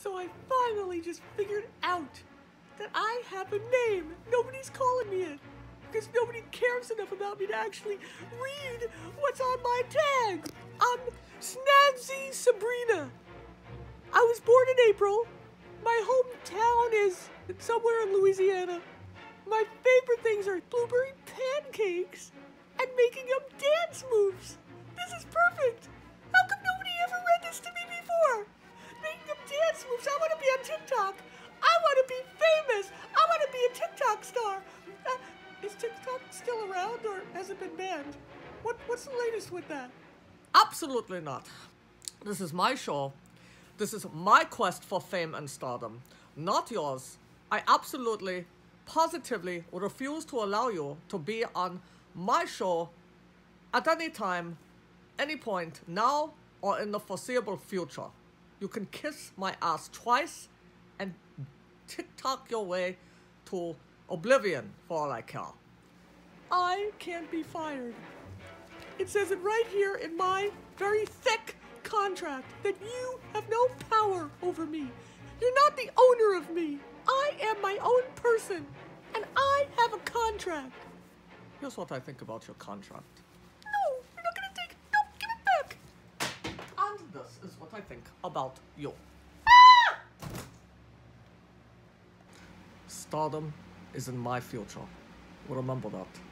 So I finally just figured out that I have a name. Nobody's calling me it because nobody cares enough about me to actually read what's on my tag. I'm Snazzy Sabrina. I was born in April. My hometown is somewhere in Louisiana. My favorite things are blueberry pancakes and making up dance moves. This is perfect. How come nobody ever read this to me before? Making up dance moves. I want to be on TikTok. I want to be famous. I want to be a TikTok star. Is TikTok still around or has it been banned? What's the latest with that? Absolutely not. This is my show. This is my quest for fame and stardom, not yours. I absolutely, positively refuse to allow you to be on my show at any time, any point, now or in the foreseeable future. You can kiss my ass twice and TikTok your way to oblivion for all I care. I can't be fired. It says it right here in my very thick contract that you have no power over me. You're not the owner of me. I am my own person, and I have a contract. Here's what I think about your contract. No, you're not gonna take it. No, give it back. And this is what I think about you. Ah! Stardom is in my future. Remember that.